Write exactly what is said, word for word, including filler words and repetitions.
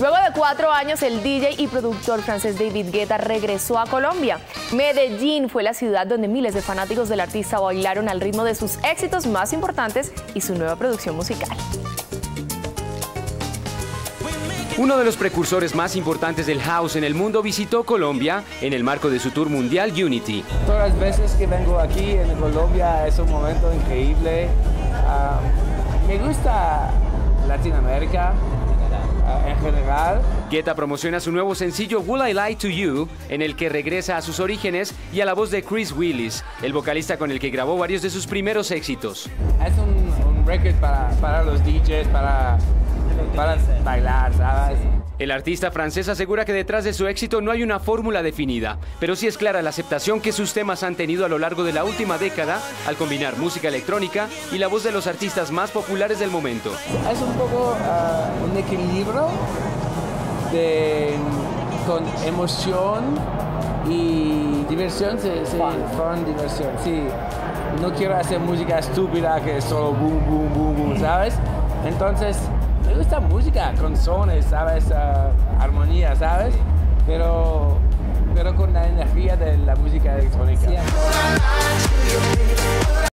Luego de cuatro años, el D J y productor francés David Guetta regresó a Colombia. Medellín fue la ciudad donde miles de fanáticos del artista bailaron al ritmo de sus éxitos más importantes y su nueva producción musical. Uno de los precursores más importantes del house en el mundo visitó Colombia en el marco de su tour mundial Unity. Todas las veces que vengo aquí en Colombia es un momento increíble. Uh, me gusta Latinoamérica uh, en general. Guetta promociona su nuevo sencillo Will I Lie to You, en el que regresa a sus orígenes y a la voz de Chris Willis, el vocalista con el que grabó varios de sus primeros éxitos. Es un, un record para, para los D Js, para... para bailar, ¿sabes? El artista francés asegura que detrás de su éxito no hay una fórmula definida, pero sí es clara la aceptación que sus temas han tenido a lo largo de la última década al combinar música electrónica y la voz de los artistas más populares del momento. Es un poco uh, un equilibrio de, con emoción y diversión, sí, sí, fun, diversión, sí. No quiero hacer música estúpida que es solo boom, boom, boom, boom, ¿sabes? Entonces, me gusta música con sones, ¿sabes? Uh, armonía, ¿sabes? Pero, pero con la energía de la música electrónica.